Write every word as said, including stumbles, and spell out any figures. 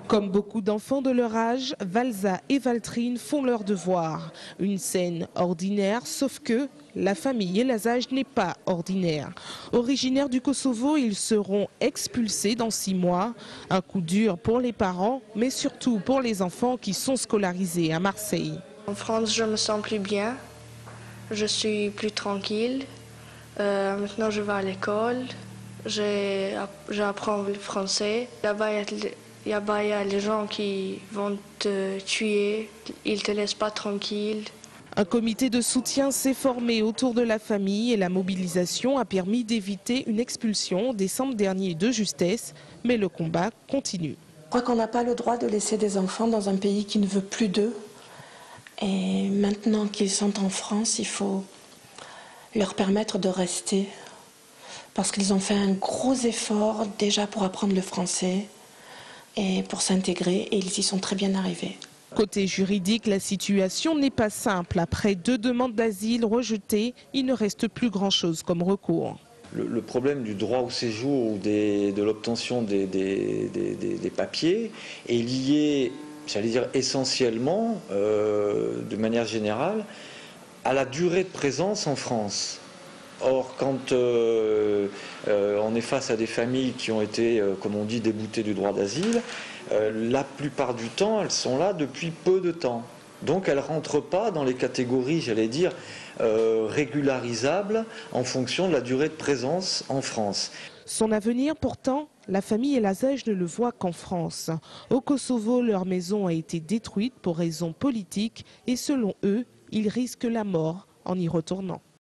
Comme beaucoup d'enfants de leur âge, Valza et Valtrine font leurs devoirs. Une scène ordinaire, sauf que la famille Elazage n'est pas ordinaire. Originaires du Kosovo, ils seront expulsés dans six mois. Un coup dur pour les parents, mais surtout pour les enfants qui sont scolarisés à Marseille. En France, je me sens plus bien. Je suis plus tranquille. Euh, maintenant, je vais à l'école. J'apprends le français. Là-bas, il y a les gens qui vont te tuer. Ils ne te laissent pas tranquille. Un comité de soutien s'est formé autour de la famille et la mobilisation a permis d'éviter une expulsion en décembre dernier de justesse. Mais le combat continue. Je crois qu'on n'a pas le droit de laisser des enfants dans un pays qui ne veut plus d'eux. Et maintenant qu'ils sont en France, il faut leur permettre de rester. Parce qu'ils ont fait un gros effort déjà pour apprendre le français et pour s'intégrer, et ils y sont très bien arrivés. Côté juridique, la situation n'est pas simple. Après deux demandes d'asile rejetées, il ne reste plus grand-chose comme recours. Le, le problème du droit au séjour ou des, de l'obtention des, des, des, des, des papiers est lié, j'allais dire essentiellement, euh, de manière générale, à la durée de présence en France. Or, quand euh, euh, on est face à des familles qui ont été, euh, comme on dit, déboutées du droit d'asile, euh, la plupart du temps, elles sont là depuis peu de temps. Donc, elles ne rentrent pas dans les catégories, j'allais dire, euh, régularisables en fonction de la durée de présence en France. Son avenir, pourtant, la famille Elazage ne le voit qu'en France. Au Kosovo, leur maison a été détruite pour raisons politiques et selon eux, ils risquent la mort en y retournant.